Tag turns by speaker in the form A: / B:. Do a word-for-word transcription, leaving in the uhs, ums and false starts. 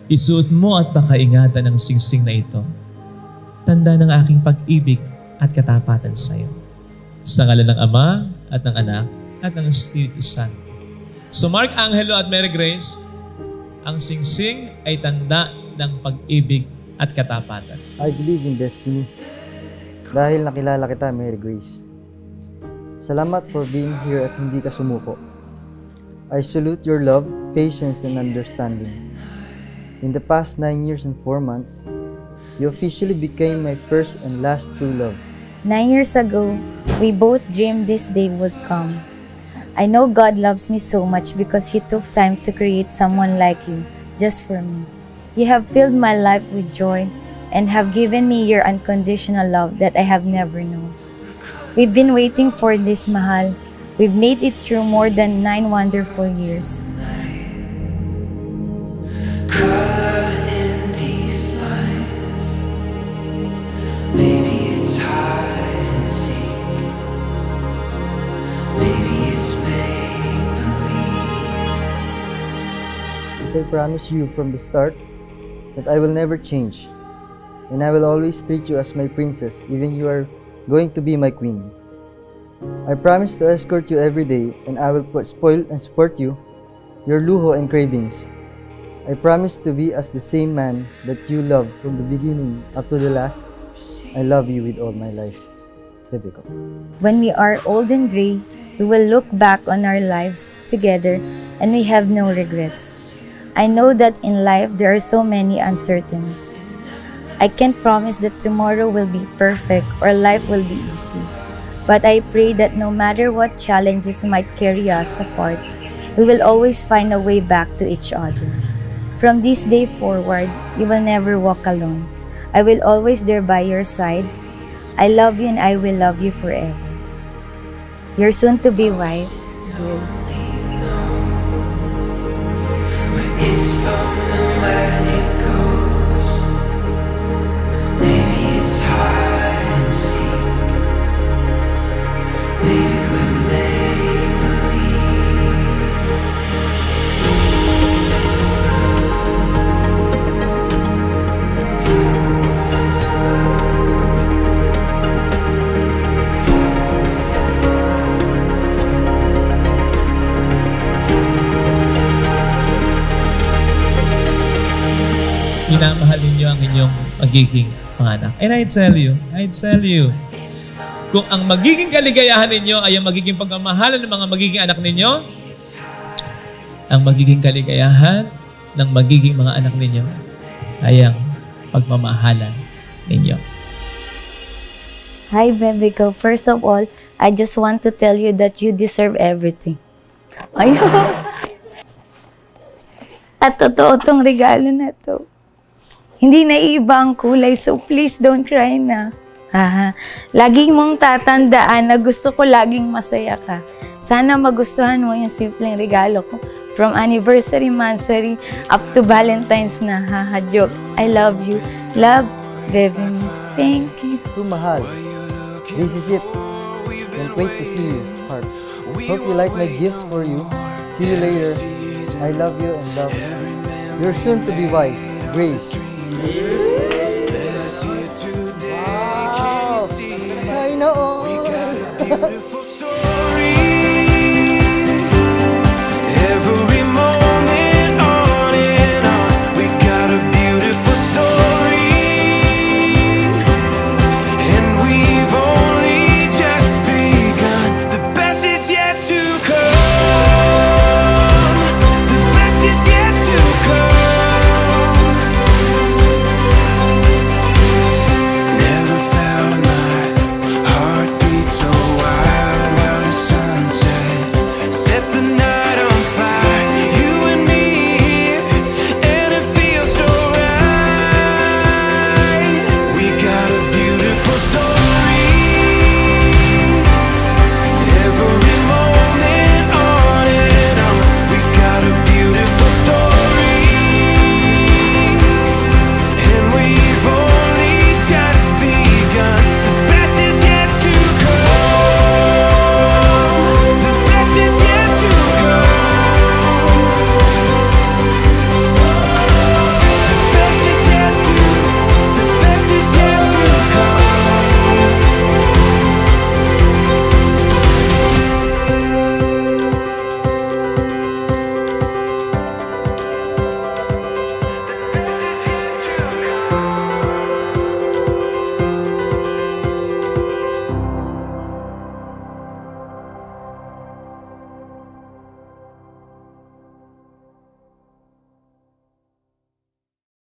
A: Isuot mo at pakaingatan ang singsing na ito. Tanda ng aking pag-ibig at katapatan sa iyo. Sa ngalan ng Ama at ng Anak at ng Espiritu Santo. So Mark, Angelo at Mary Grace, ang singsing ay tanda ng pag-ibig at katapatan.
B: I believe in destiny. Dahil nakilala kita, Mary Grace. Salamat for being here at hindi ka sumuko. I salute your love, patience, and understanding. In the past nine years and four months, you officially became my first and last true love.
C: Nine years ago, we both dreamed this day would come. I know God loves me so much because He took time to create someone like you, just for me. You have filled my life with joy and have given me your unconditional love that I have never known. We've been waiting for this, Mahal. We've made it through more than nine wonderful years.
B: I promise you from the start that I will never change, and I will always treat you as my princess, even you are going to be my queen. I promise to escort you every day, and I will spoil and support you, your luho and cravings. I promise to be as the same man that you loved from the beginning up to the last. I love you with all my life. Typical.
C: When we are old and gray, we will look back on our lives together and we have no regrets. I know that in life there are so many uncertainties. I can't promise that tomorrow will be perfect or life will be easy. But I pray that no matter what challenges might carry us apart, we will always find a way back to each other. From this day forward, you will never walk alone. I will always there by your side. I love you and I will love you forever. Your soon-to-be wife, Grace.
A: Minamahal ninyo ang inyong magiging mga anak. And I tell you, I tell you, kung ang magiging kaligayahan ninyo ay ang magiging pagmamahalan ng mga magiging anak ninyo, ang magiging kaligayahan ng magiging mga anak ninyo ay ang pagmamahalan ninyo.
C: Hi, baby ko. First of all, I just want to tell you that you deserve everything. Ayun. At totoo tong regalo na to. Hindi na iiba ang kulay, so please don't cry na. Haha. Lagi mong tatandaan na gusto ko laging masaya ka. Sana magustuhan mo yung simpleng regalo ko. From anniversary, mansary, up to Valentine's na. Haha, joke. I love you. Love, baby. Thank you.
B: Too mahal. This is it. Can't wait to see you, heart. Hope you like my gifts for you. See you later. I love you and love you. Your soon-to-be wife, Grace. Wow! China all!